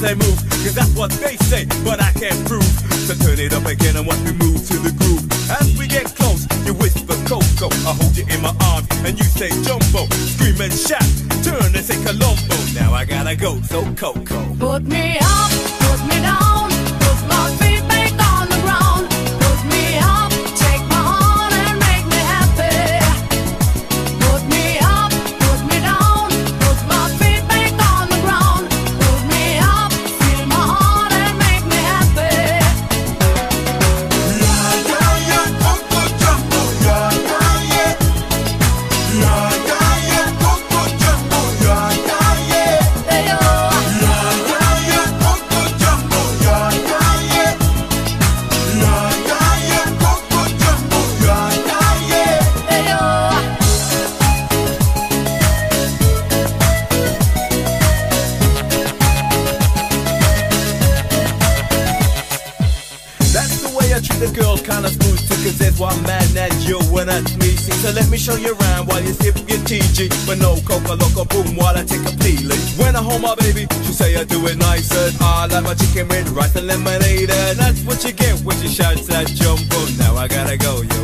say move, cause that's what they say, but I can't prove. So turn it up again and watch me move to the groove. As we get close, you whisper Coco, I hold you in my arms and you say Jumbo. Scream and shout, turn and say Colombo. Now I gotta go, so Coco. Put me up, put me down, put my feet back on the ground. Put me up, take my heart and make me happy. Put me up, put me down, put my feet back on the ground. Put me up, feel my heart and make me happy. Yeah, yeah, yeah, Coco Jumbo. Yeah, yeah, yeah. Yeah, yeah, yeah, Coco Jumbo. Yeah, yeah, yeah. Hey, oh. Yeah, yeah, yeah, Coco Jumbo. Yeah, yeah, yeah. Yeah, yeah, yeah, Coco Jumbo. Yeah, yeah, yeah. Hey, oh. That's the way I treat the girls, kinda smooth too, cause there's one man that you and that's me. See, so let me show you around while you sip your TG. But no coca loco boom while I take a peeling. When I hold my baby, she say I do it nicer. I like my chicken with rice and lemonade, and that's what you get when she shouts that Jumbo. Now I gotta go.